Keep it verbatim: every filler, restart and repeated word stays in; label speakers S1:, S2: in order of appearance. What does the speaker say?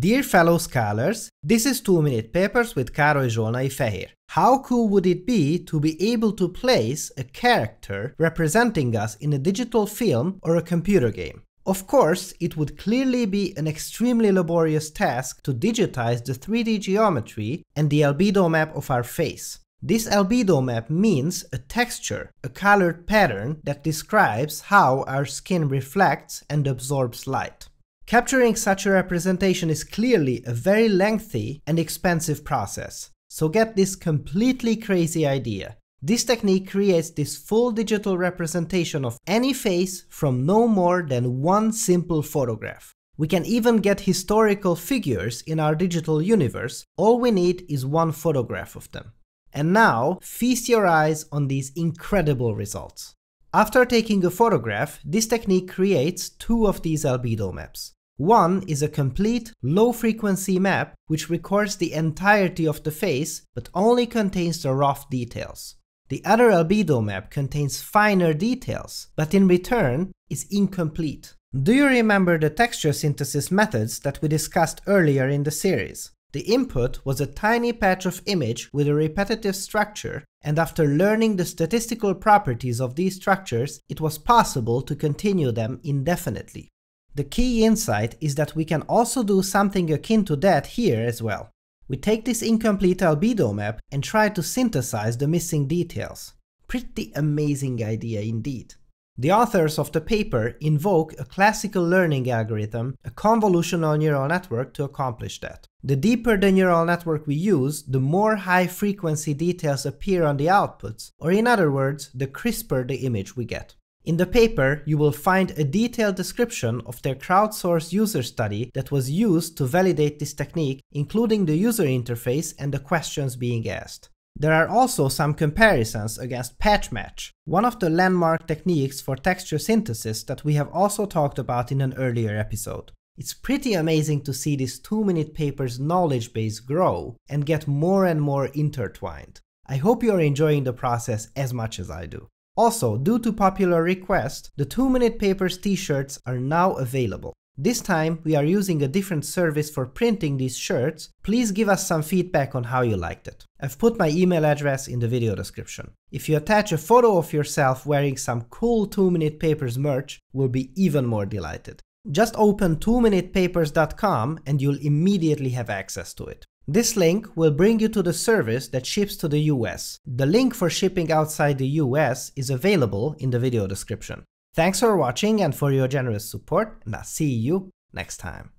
S1: Dear fellow scholars, this is two minute Papers with Károly Zsolnai-Fehér. How cool would it be to be able to place a character representing us in a digital film or a computer game? Of course, it would clearly be an extremely laborious task to digitize the three D geometry and the albedo map of our face. This albedo map means a texture, a colored pattern that describes how our skin reflects and absorbs light. Capturing such a representation is clearly a very lengthy and expensive process. So get this completely crazy idea. This technique creates this full digital representation of any face from no more than one simple photograph. We can even get historical figures in our digital universe. All we need is one photograph of them. And now, feast your eyes on these incredible results. After taking a photograph, this technique creates two of these albedo maps. One is a complete, low-frequency map which records the entirety of the face but only contains the rough details. The other albedo map contains finer details, but in return is incomplete. Do you remember the texture synthesis methods that we discussed earlier in the series? The input was a tiny patch of image with a repetitive structure, and after learning the statistical properties of these structures, it was possible to continue them indefinitely. The key insight is that we can also do something akin to that here as well. We take this incomplete albedo map and try to synthesize the missing details. Pretty amazing idea indeed. The authors of the paper invoke a classical learning algorithm, a convolutional neural network, to accomplish that. The deeper the neural network we use, the more high-frequency details appear on the outputs, or in other words, the crisper the image we get. In the paper, you will find a detailed description of their crowdsourced user study that was used to validate this technique, including the user interface and the questions being asked. There are also some comparisons against patch match, one of the landmark techniques for texture synthesis that we have also talked about in an earlier episode. It's pretty amazing to see this two minute paper's knowledge base grow and get more and more intertwined. I hope you're enjoying the process as much as I do. Also, due to popular request, the two minute Papers t-shirts are now available. This time we are using a different service for printing these shirts. Please give us some feedback on how you liked it. I've put my email address in the video description. If you attach a photo of yourself wearing some cool two minute Papers merch, we'll be even more delighted. Just open two minute papers dot com and you'll immediately have access to it. This link will bring you to the service that ships to the U S. The link for shipping outside the U S is available in the video description. Thanks for watching and for your generous support, and I'll see you next time.